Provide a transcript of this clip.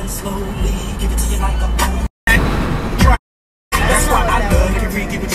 slowly, give it to you like a bone. That's why I love you, give it